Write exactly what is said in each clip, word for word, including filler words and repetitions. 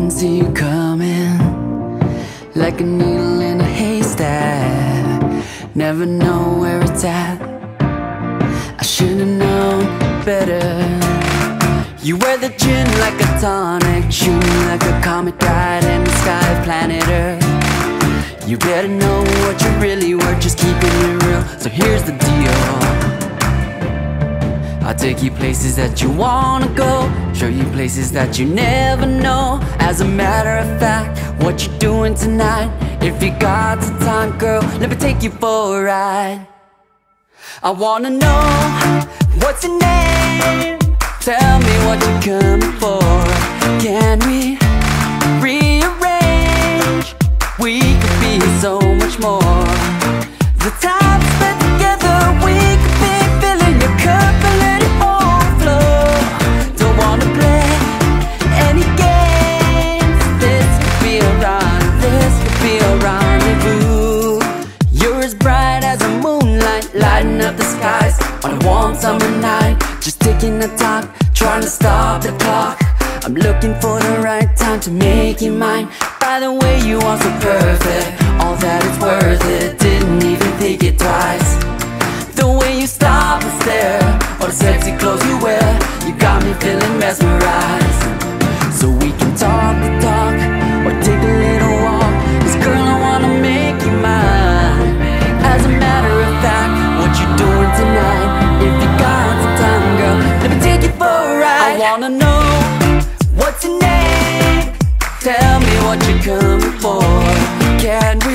didn't see you coming, like a needle in a haystack. Never know where it's at. I should've known better. You wear the gin like a tonic, shooting like a comet right in the sky of planet Earth. You better know what you're really worth, just keeping it real. So here's the deal, I'll take you places that you wanna go, show you places that you never know. As a matter of fact, what you doing tonight? If you got some time, girl, let me take you for a ride. I wanna know, what's your name? Tell me what you're coming for. Can we rearrange? We could be so much more. The time spent together, we could be filling your cup and let it overflow. Don't wanna play any games. This could be a run, this could be a rendezvous. You're as bright as a moonlight, lighting up the skies on a warm summer night. Just ticking the clock, trying to stop the clock. I'm looking for the right time to make you mine. By the way, you are so perfect, all that it's worth it. Didn't even think it twice. The way you stop and stare, all the sexy clothes you wear, you got me feeling mesmerized. So we can talk the talk, or take a little walk. 'Cause girl, I wanna make you mine. As a matter of fact, what you doing tonight? If you got some time, girl, let me take you for a ride. I wanna know, what's your name? Tell me what you're coming for. Can we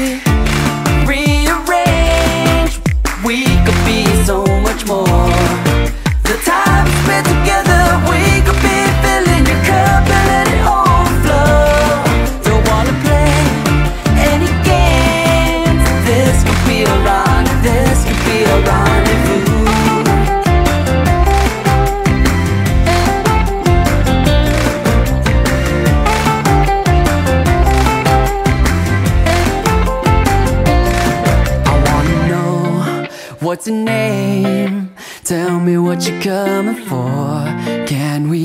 rearrange? We could be so much more. The time spent together, we could be filling your cup and let it overflow. Don't wanna play any games. This could be a run, this could be a rendezvous. What's your name? Tell me what you're coming for. Can we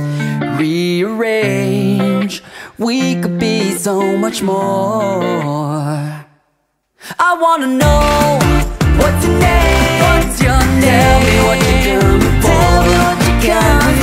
rearrange? We could be so much more. I wanna know, what's your name? What's your name? Tell me what you're coming for. Tell me what you're coming for.